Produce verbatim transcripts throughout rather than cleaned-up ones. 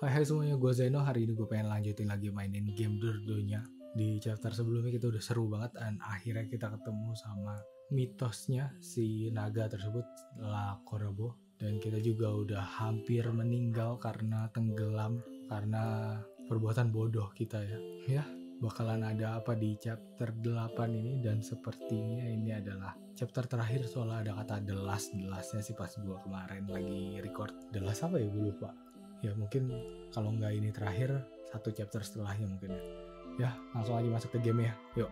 Hai hai semuanya, gue Zeno. Hari ini gue pengen lanjutin lagi mainin game Dordonya. Di chapter sebelumnya kita udah seru banget dan akhirnya kita ketemu sama mitosnya si naga tersebut, La Korobo. Dan kita juga udah hampir meninggal karena tenggelam, karena perbuatan bodoh kita ya. Ya, bakalan ada apa di chapter delapan ini, dan sepertinya ini adalah chapter terakhir soalnya ada kata the last. The lastnya sih pas gue kemarin lagi record. The last apa ya, gue lupa. Ya mungkin kalau nggak ini terakhir, satu chapter setelahnya mungkin ya. Ya langsung aja masuk ke game ya, yuk.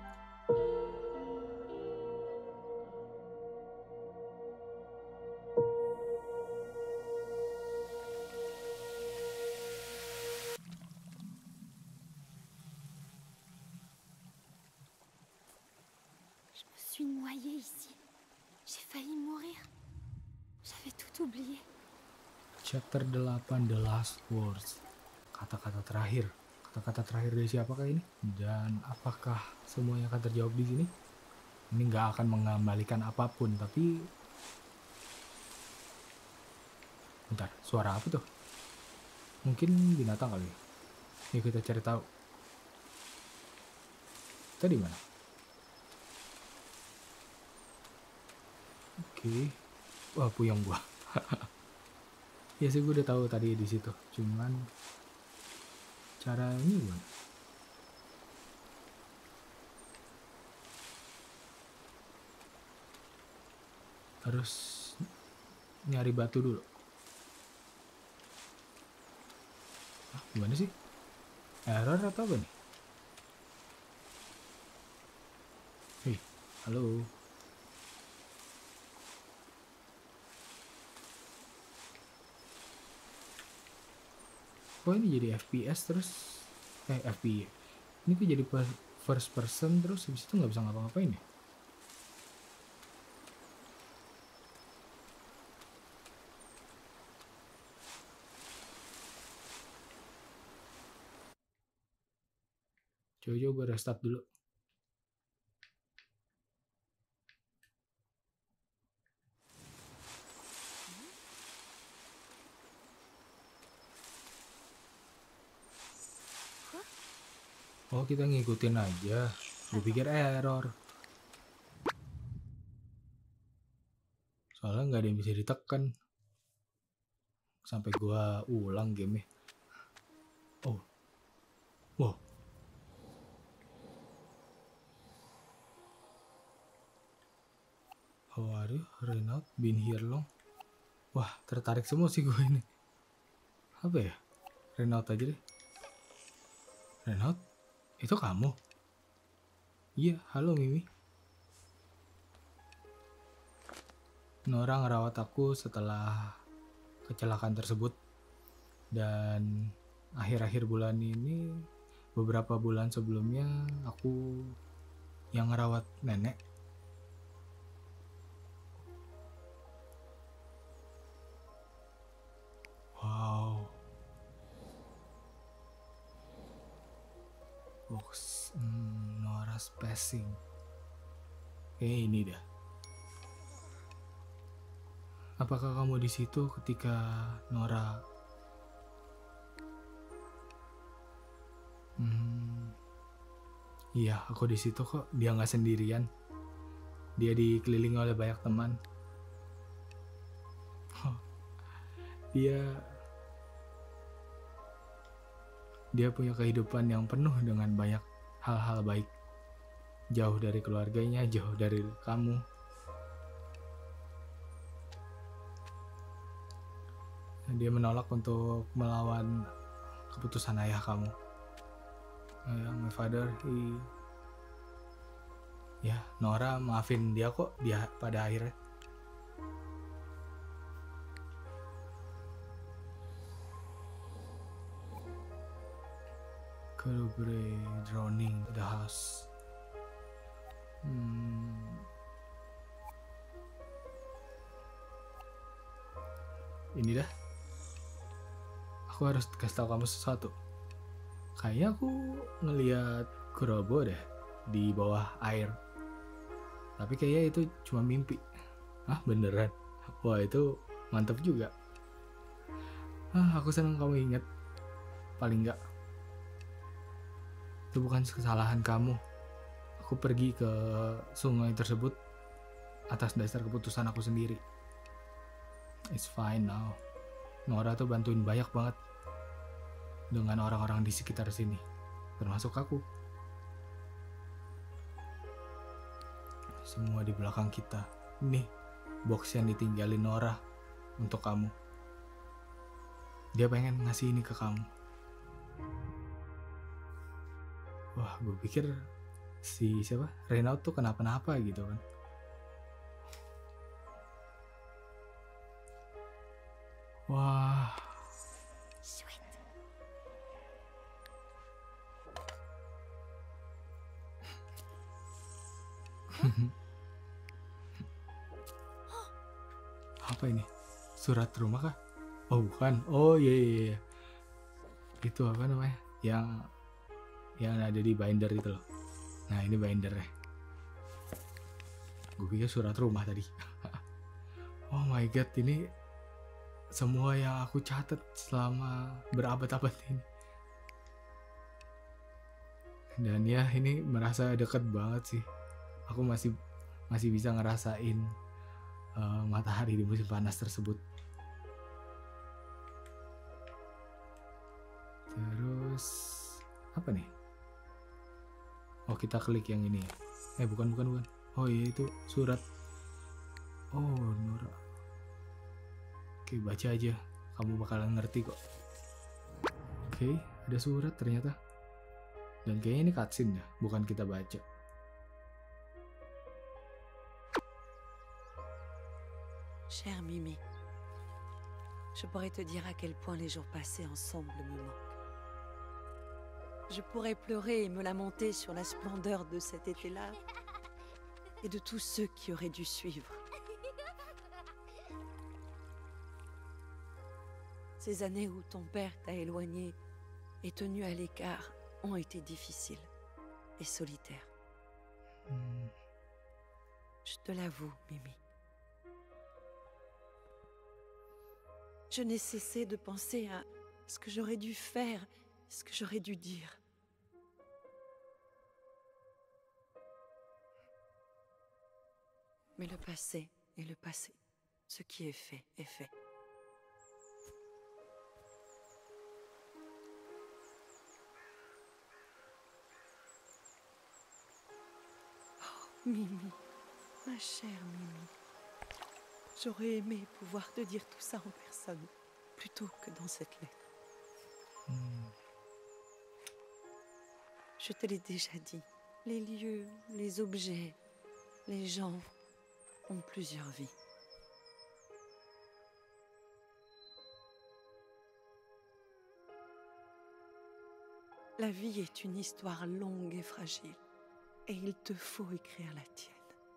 Je me suis noyée ici. J'ai failli mourir. J'avais tout oublié. Chapter delapan, The Last Words. Kata-kata terakhir. Kata-kata terakhir dari siapakah ini? Dan apakah semuanya akan terjawab di sini? Ini nggak akan mengembalikan apapun, tapi... Bentar, suara apa tuh? Mungkin binatang kali. Yuk kita cari tahu. Kita di mana? Oke. Wah, puyeng gua. Ya sih, gue udah tahu tadi di situ. Cuman caranya gimana? Harus nyari batu dulu. Ah, gimana sih? Error atau apa nih? Hei, halo. Kok ini jadi F P S terus? Eh, F P S. Ini kok jadi first person terus habis itu nggak bisa ngapa-ngapain ya? Coba-coba gue restart dulu. Oh, kita ngikutin aja. Gue pikir error. Soalnya nggak ada yang bisa ditekan. Sampai gue ulang game-nya. Oh. Wow. How are you? Renault? Been here long? Wah, tertarik semua sih gue ini. Apa ya? Renault aja deh. Renault? Itu kamu? Iya, halo Mimi. Nora ngerawat aku setelah kecelakaan tersebut. Dan akhir-akhir bulan ini, beberapa bulan sebelumnya, aku yang ngerawat nenek. Wow. Box hmm, Nora's passing. Kayak ini dah. Apakah kamu di situ ketika Nora? Hmm, iya, aku di situ kok. Dia nggak sendirian. Dia dikelilingi oleh banyak teman. Oh, dia dia punya kehidupan yang penuh dengan banyak hal-hal baik. Jauh dari keluarganya, jauh dari kamu. Dia menolak untuk melawan keputusan ayah kamu. Uh, my father, he... Ya, Nora maafin dia kok dia pada akhirnya. Corroborate drowning the house. Hmm. Ini dah. Aku harus kasih tahu kamu sesuatu. Kayaknya aku ngelihat Kurobo deh di bawah air. Tapi kayaknya itu cuma mimpi. Ah, beneran? Wah, itu mantap juga. Ah, aku senang kamu ingat. paling enggak. Itu bukan kesalahan kamu. Aku pergi ke sungai tersebut atas dasar keputusan aku sendiri. It's fine now. Nora tuh bantuin banyak banget dengan orang-orang di sekitar sini, termasuk aku. Semua di belakang kita. Nih, box yang ditinggalin Nora untuk kamu. Dia pengen ngasih ini ke kamu. Wah, gue pikir si siapa? Renaud tuh kenapa-napa gitu kan. Wah. Chouette. Apa ini? Surat rumah kah? Oh bukan. Oh iya iya iya. Itu apa namanya? Yang yang ada di binder itu loh. Nah ini bindernya. Gue pikir surat rumah tadi. Oh my god, ini semua yang aku catat selama berabad-abad ini. Dan ya ini merasa deket banget sih. Aku masih masih bisa ngerasain uh, matahari di musim panas tersebut. Terus apa nih? Oh kita klik yang ini. Eh bukan bukan bukan. Oh iya itu surat. Oh Nora. Oke baca aja. Kamu bakalan ngerti kok. Oke ada surat ternyata. Dan kayaknya ini cutscene ya, bukan kita baca. Chère Mimi, je pourrais te dire à quel point les jours passés ensemble me manquent. Je pourrais pleurer et me lamenter sur la splendeur de cet été-là et de tous ceux qui auraient dû suivre. Ces années où ton père t'a éloigné et tenu à l'écart ont été difficiles et solitaires. Hmm. Je te l'avoue, Mimi. Je n'ai cessé de penser à ce que j'aurais dû faire, ce que j'aurais dû dire. Mais le passé est le passé. Ce qui est fait est fait. Mimi, ma chère Mimi, j'aurais aimé pouvoir te dire tout ça en personne, plutôt que dans cette lettre. Hmm. Je te l'ai déjà dit, les lieux, les objets, les gens ont plusieurs vies. La vie est une histoire longue et fragile. Et il te faut écrire la tienne.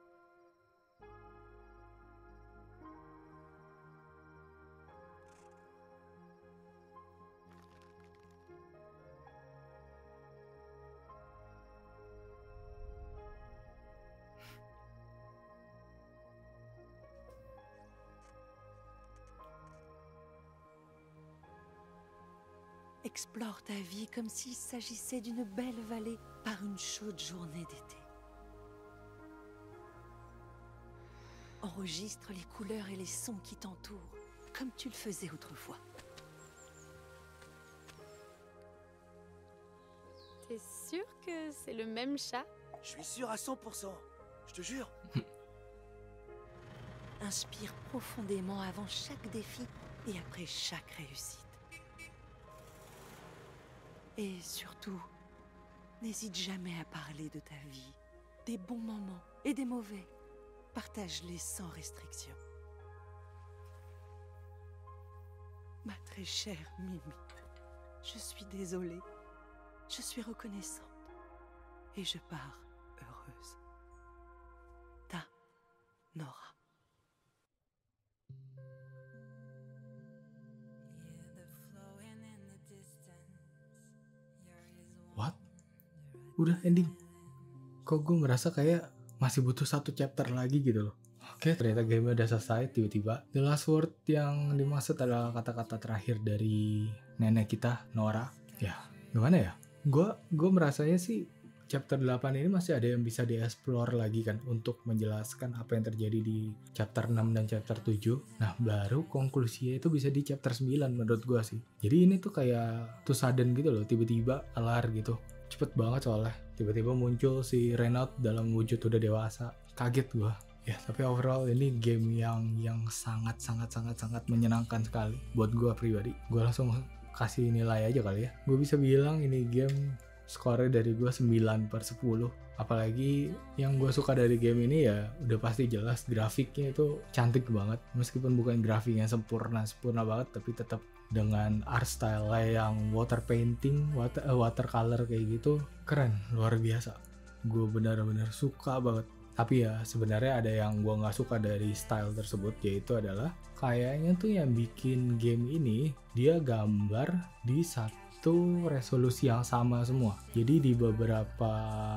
Explore ta vie comme s'il s'agissait d'une belle vallée par une chaude journée d'été. Enregistre les couleurs et les sons qui t'entourent, comme tu le faisais autrefois. T'es sûr que c'est le même chat? Je suis sûr à cent pour cent. Je te jure. Inspire profondément avant chaque défi et après chaque réussite. Et surtout, n'hésite jamais à parler de ta vie, des bons moments et des mauvais. Partage-les sans restriction. Ma très chère Mimi, je suis désolée, je suis reconnaissante et je pars heureuse. Ta Nora. What? Udah ending? Kok gue merasa kayak masih butuh satu chapter lagi gitu loh. Oke, ternyata game udah selesai tiba-tiba. The last word yang dimaksud adalah kata-kata terakhir dari nenek kita, Nora. ya gimana ya, gue gue merasanya sih chapter delapan ini masih ada yang bisa dieksplor lagi kan untuk menjelaskan apa yang terjadi di chapter enam dan chapter tujuh. Nah baru konklusinya itu bisa di chapter sembilan menurut gue sih. Jadi ini tuh kayak too sudden gitu loh, tiba-tiba kelar gitu, cepet banget soalnya. Tiba-tiba muncul si Renault dalam wujud udah dewasa, kaget gue. Ya tapi overall ini game yang yang sangat sangat sangat sangat menyenangkan sekali buat gue pribadi. Gue langsung kasih nilai aja kali ya. Gue bisa bilang ini game skornya dari gue sembilan per sepuluh. Apalagi yang gue suka dari game ini ya udah pasti jelas grafiknya itu cantik banget. Meskipun bukan grafik yang sempurna sempurna banget, tapi tetap dengan art style yang water painting, water, uh, watercolor kayak gitu, keren, luar biasa. Gue benar-benar suka banget. Tapi ya sebenarnya ada yang gue nggak suka dari style tersebut, yaitu adalah kayaknya tuh yang bikin game ini dia gambar di satu itu resolusi yang sama semua. Jadi di beberapa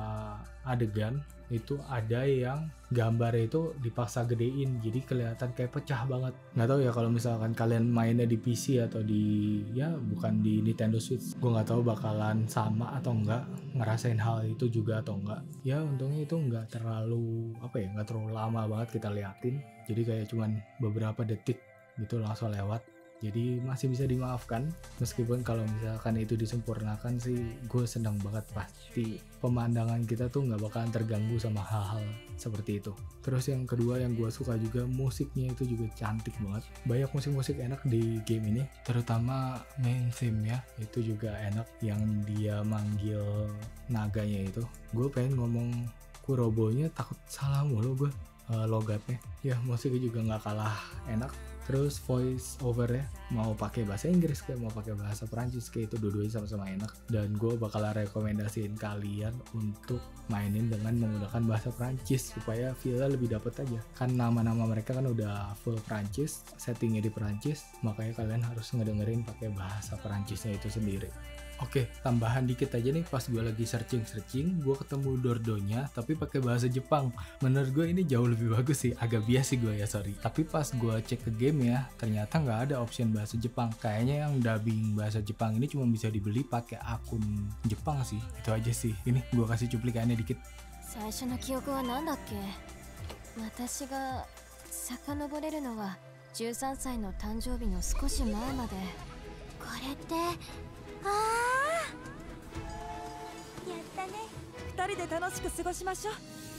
adegan itu ada yang gambarnya itu dipaksa gedein, jadi kelihatan kayak pecah banget. Nggak tahu ya kalau misalkan kalian mainnya di P C atau di ya bukan di Nintendo Switch, gue nggak tahu bakalan sama atau enggak, ngerasain hal itu juga atau enggak. Ya untungnya itu nggak terlalu apa ya, nggak terlalu lama banget kita liatin. Jadi kayak cuman beberapa detik gitu langsung lewat. Jadi masih bisa dimaafkan, meskipun kalau misalkan itu disempurnakan sih gue seneng banget. Pasti pemandangan kita tuh nggak bakalan terganggu sama hal-hal seperti itu. Terus yang kedua yang gue suka juga, musiknya itu juga cantik banget. Banyak musik-musik enak di game ini, terutama main theme ya, itu juga enak yang dia manggil naganya itu. Gue pengen ngomong Kurobonya, takut salah mulu gue uh, logatnya. Ya musiknya juga nggak kalah enak. Terus voice over ya, mau pakai bahasa Inggris kayak mau pakai bahasa Perancis kayak itu dua-duanya sama-sama enak. Dan gue bakalan rekomendasiin kalian untuk mainin dengan menggunakan bahasa Perancis supaya feel-nya lebih dapet aja. Kan nama-nama mereka kan udah full Perancis, settingnya di Perancis, makanya kalian harus ngedengerin pakai bahasa Perancisnya itu sendiri. Oke, tambahan dikit aja nih, pas gue lagi searching-searching, gue ketemu Dordonya tapi pakai bahasa Jepang. Menurut gue ini jauh lebih bagus sih, agak bias sih gue ya, sorry. Tapi pas gue cek ke game ya, ternyata nggak ada option bahasa Jepang. Kayaknya yang dubbing bahasa Jepang ini cuma bisa dibeli pakai akun Jepang sih. Itu aja sih. Ini gue kasih cuplikannya dikit. 最初の記憶は何だっけ。私が遡れるのはじゅうさんさいの誕生日の少し前まで。これってああやったね。 二人で楽しく過ごしましょう。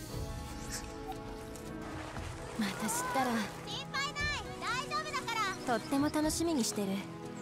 また知ったら心配ない大丈夫だから。 とっても楽しみにしてる。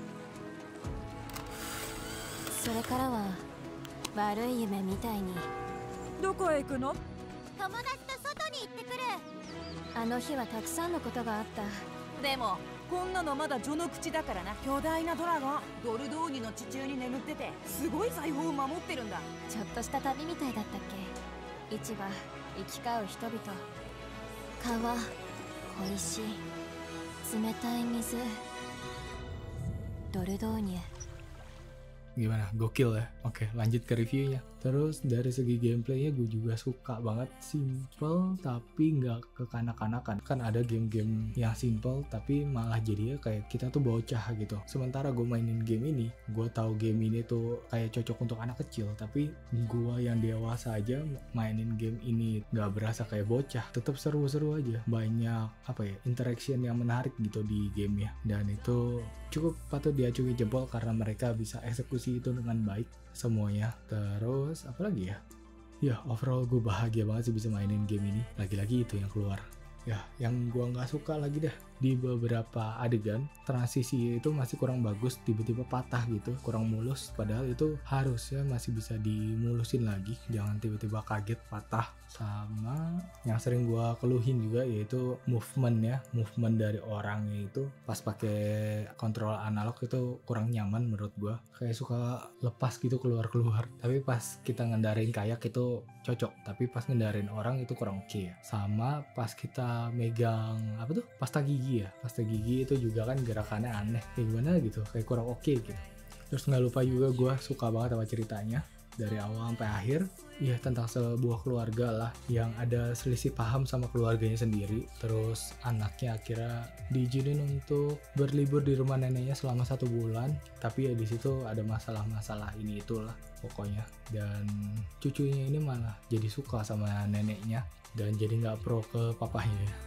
それからは悪い夢みたいに。 どこへ行くの？ 友達と外に行ってくる。 あの日はたくさんのことがあった。 でもこんなのまだ序の口だからな。巨大なドラゴンドルドーニの地中に眠っててすごい財宝を守ってるんだ。 ちょっとした旅みたいだったっけ。市場、行き交う人々、川、小石、冷たい水、ドルドーニュ。 Gimana? Gokil ya? Oke, lanjut ke reviewnya. Terus dari segi gameplaynya gue juga suka banget. Simple tapi nggak kekanak-kanakan. Kan ada game-game yang simple tapi malah jadinya kayak kita tuh bocah gitu. Sementara gue mainin game ini, gue tahu game ini tuh kayak cocok untuk anak kecil, tapi gue yang dewasa aja mainin game ini nggak berasa kayak bocah. Tetap seru-seru aja. Banyak apa ya, interaction yang menarik gitu di game ya. Dan itu cukup patut diacungi jempol karena mereka bisa eksekusi itu dengan baik semuanya. Terus apa lagi ya? Ya overall gue bahagia banget sih bisa mainin game ini. Lagi-lagi itu yang keluar. Ya yang gue nggak suka lagi dah, di beberapa adegan transisi itu masih kurang bagus, tiba-tiba patah gitu, kurang mulus. Padahal itu harusnya masih bisa dimulusin lagi, jangan tiba-tiba kaget patah. Sama yang sering gue keluhin juga yaitu movement ya, movement dari orangnya itu pas pakai kontrol analog itu kurang nyaman menurut gue, kayak suka lepas gitu keluar-keluar. Tapi pas kita ngendarin kayak itu cocok, tapi pas ngendarin orang itu kurang oke ya. Sama pas kita megang apa tuh, pasta gigi ya, pasta gigi itu juga kan gerakannya aneh kayak gimana gitu, kayak kurang oke gitu. Terus nggak lupa juga gue suka banget sama ceritanya. dari awal sampai akhir. Ya tentang sebuah keluarga lah yang ada selisih paham sama keluarganya sendiri. Terus anaknya akhirnya diizinin untuk berlibur di rumah neneknya selama satu bulan. Tapi ya di situ ada masalah-masalah ini itulah pokoknya. Dan cucunya ini malah jadi suka sama neneknya dan jadi nggak pro ke papahnya ya.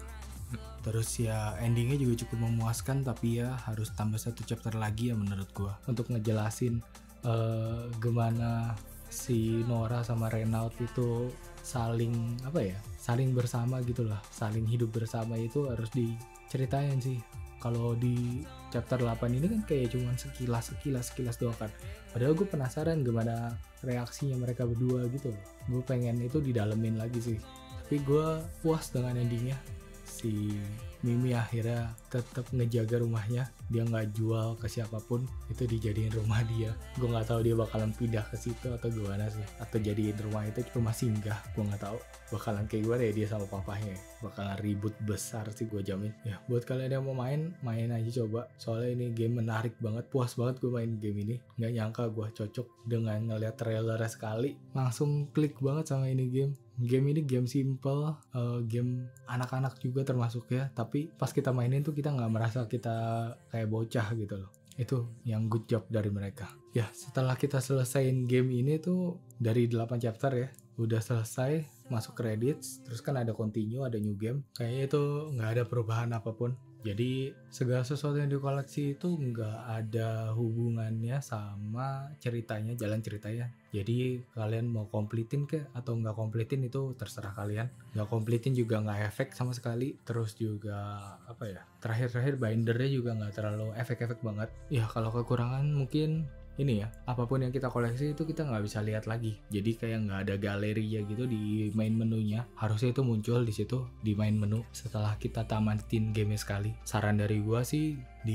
Terus ya endingnya juga cukup memuaskan, tapi ya harus tambah satu chapter lagi ya menurut gua untuk ngejelasin uh, gimana si Nora sama Renault itu saling apa ya saling bersama gitulah, saling hidup bersama itu harus diceritain sih. Kalau di chapter delapan ini kan kayak cuman sekilas sekilas sekilas doang kan, padahal gue penasaran gimana reaksinya mereka berdua gitu loh. Gue pengen itu didalemin lagi sih, tapi gue puas dengan endingnya. Si Mimi akhirnya tetap ngejaga rumahnya, dia nggak jual ke siapapun, itu dijadiin rumah dia. Gue nggak tahu dia bakalan pindah ke situ atau gimana sih, atau jadiin rumah itu rumah singgah. Gue nggak tahu bakalan kayak gue deh dia sama papahnya, bakalan ribut besar sih gue jamin. Ya buat kalian yang mau main, main aja coba, soalnya ini game menarik banget, puas banget gue main game ini. Nggak nyangka gue cocok dengan ngeliat trailernya sekali, langsung klik banget sama ini game. Game ini game simple, uh, game anak-anak juga termasuk ya, tapi pas kita mainin tuh kita nggak merasa kita kayak bocah gitu loh. Itu yang good job dari mereka. Ya setelah kita selesaiin game ini tuh dari delapan chapter ya, udah selesai, masuk credits, terus kan ada continue, ada new game. Kayaknya itu nggak ada perubahan apapun. Jadi segala sesuatu yang dikoleksi itu nggak ada hubungannya sama ceritanya, jalan ceritanya. Jadi kalian mau kompletin ke atau nggak kompletin itu terserah kalian. Nggak kompletin juga nggak efek sama sekali. Terus juga apa ya, terakhir-terakhir bindernya juga nggak terlalu efek-efek banget. Ya kalau kekurangan mungkin ini ya, apapun yang kita koleksi itu kita nggak bisa lihat lagi. Jadi kayak nggak ada galeri ya gitu di main menunya. Harusnya itu muncul di situ di main menu setelah kita tamatin game sekali. Saran dari gua sih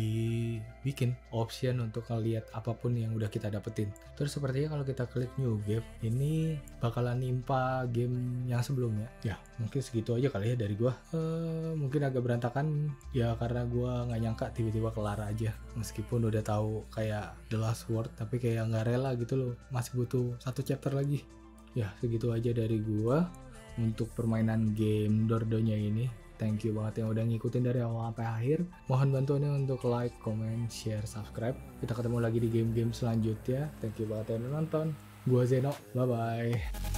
dibikin option untuk ngeliat apapun yang udah kita dapetin. Terus sepertinya kalau kita klik new game, ini bakalan nimpa game yang sebelumnya. Ya mungkin segitu aja kali ya dari gua. Uh, mungkin agak berantakan ya karena gua nggak nyangka tiba-tiba kelar aja. Meskipun udah tahu kayak The Last Word, tapi kayak nggak rela gitu loh, masih butuh satu chapter lagi. Ya segitu aja dari gua untuk permainan game Dordonya ini. Thank you banget yang udah ngikutin dari awal sampai akhir. Mohon bantuannya untuk like, comment, share, subscribe. Kita ketemu lagi di game-game selanjutnya. Thank you banget yang udah nonton. Gua Zeno, bye bye.